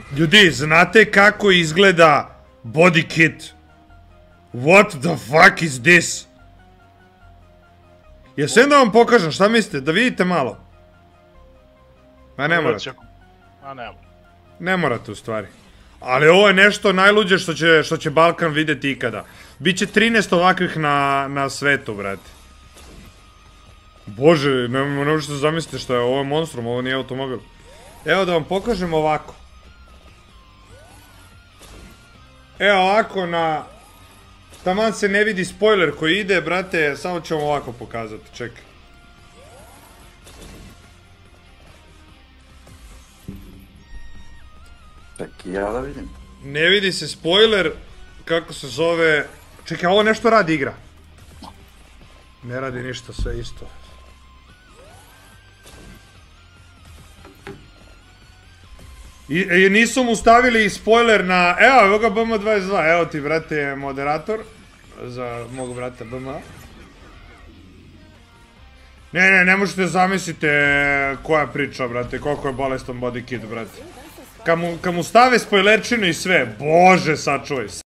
Ljudi, znate kako izgleda body kit? What the fuck is this? Jesam da vam pokažem, šta mislite? Da vidite malo. Ma ne morate. A ne mora. Ne morate u stvari. Ali ovo je nešto najluđe što će Balkan vidjeti ikada. Biće 13 ovakvih na svetu, brate. Bože, ne možete zamisliti što je, ovo je monstrum, ovo nije automobil. Evo da vam pokažem ovako. Evo ovako na... Taman se ne vidi spoiler koji ide, brate, samo ću vam ovako pokazati, čekaj. Čekaj, ja da vidim. Ne vidi se spoiler, kako se zove... Čekaj, ovo nešto radi igra. Ne radi ništa, sve isto. I nisu mu stavili spoiler na... Evo ga BM22, evo ti, brate, moderator. Za mog brata BM. Ne možete zamislite koja priča, brate, koliko je bolestan body kit, brate. Kad mu stave spoilerčinu i sve, bože, sačuvaj se.